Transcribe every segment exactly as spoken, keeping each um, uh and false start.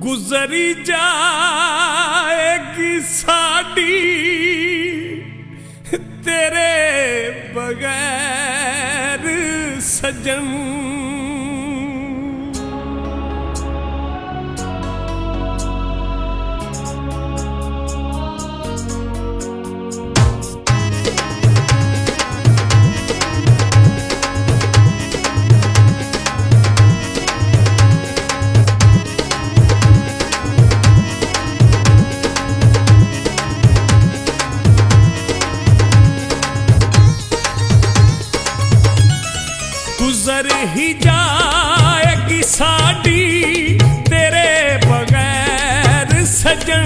गुजरी जाएगी साडी तेरे बगैर सजन। गुजर ही जाएगी साडी तेरे बगैर सजन।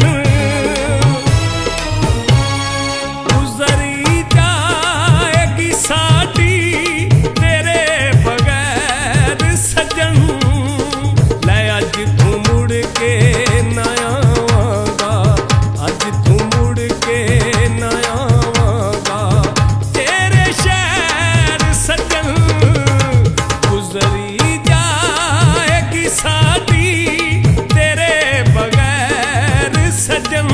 गुजर ही जाएगी साडी तेरे बगैर सजन। ले अज तू मुड़ के ना आवांगा, अज तू मुड़ के ना आवांगा तेरे शहर सजन। गुजरी जाएगी साडी तेरे बगैर सजन।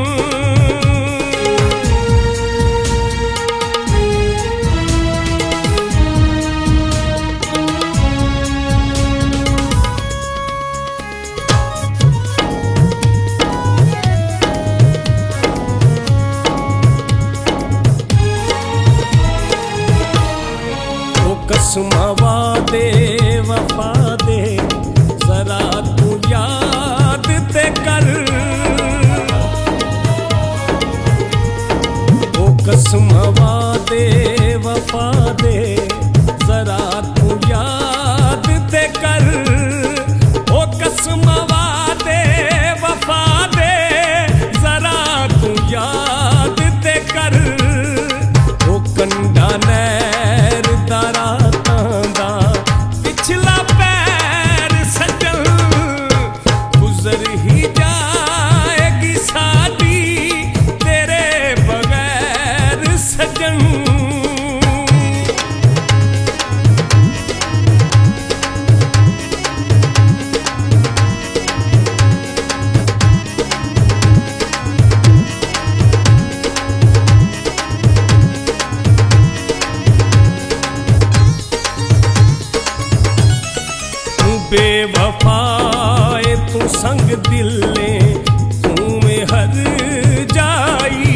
कसमा वादे वफा दे जरा तू याद ते कर। ओ कसमा वादे वफा दे जरा तू याद ते कर। ओ कसमा वादे वफा दे जरा तू याद ते कर। ओ कंडा नैर दारा पिछला पैर सजन। गुजर ही जाएगी साडी तेरे बगैर सजन। बेवफाए तू संग दिले तू में हर जाई।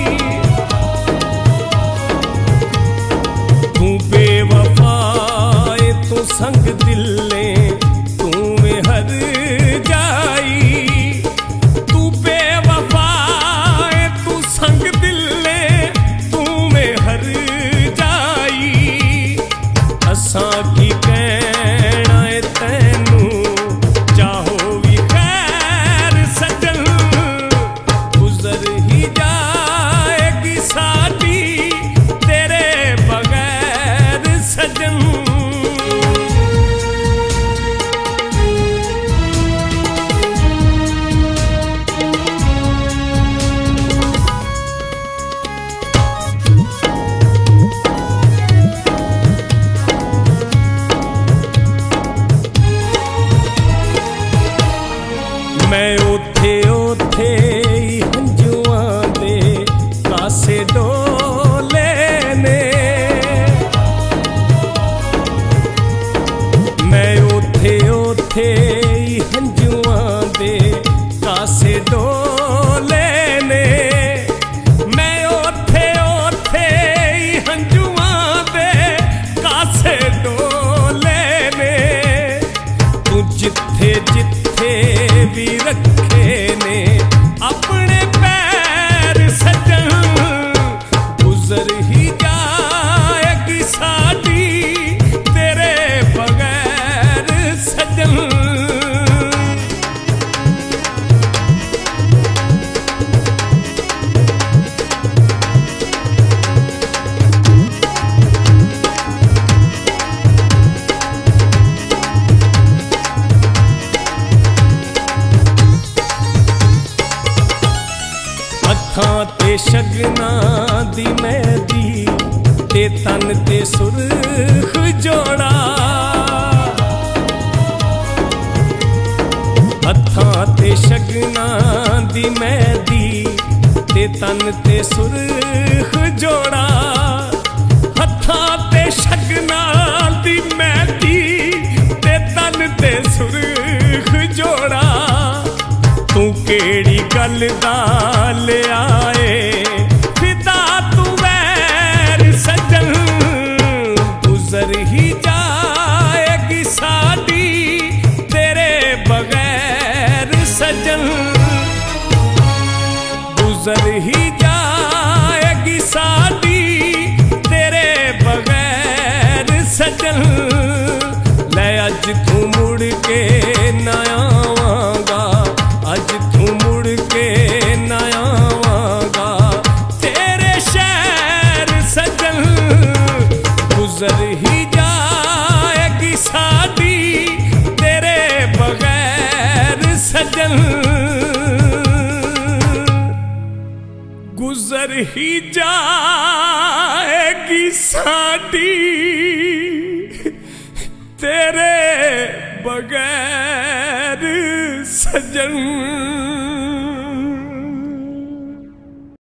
तू बेवफाए तू संग दिले तू में हर जाई। तू बेवफाए तू संग दिले तू में हर जाई। असां की कहना तैनू चाहो भी खैर सजन। गुजर ही जाएगी साडी तेरे बगैर सजन। मैं ओथे ओथे हंजुआं दे कासे डोले ने। मैं ओथे ओथे हंजुआं दे कासे डोले ने। मैं ओथे ओथे हंजुआं दे कासे डोले ने। तू जिथे जिथे भी रखे ने अपने पैर सजन। गुजर ही जाएगी साडी तेरे बगैर सजन। अखां ते शगना दी मेहंदी ते तन ते सुरख जोड़ा। हत्थां ते शगना दी मेहंदी ते तन ते सुरख जोड़ा हत्थां ते शगना दी मेहंदी ते तन ते सुरख जोड़ा तू केड़ी गल दा ले आए फिदा तू वैर सजन गुजर ही जाएगी साडी तेरे बगैर सजन गुजर ही जाएगी साडी तेरे बगैर सजन ले अज तू मुड़ के ना आवांगा अज तू मुड़ के ना आवांगा तेरे शहर सजन गुजर ही जाएगी साडी तेरे बगैर सजन गुजर ही जाएगी साडी तेरे बगैर सजन।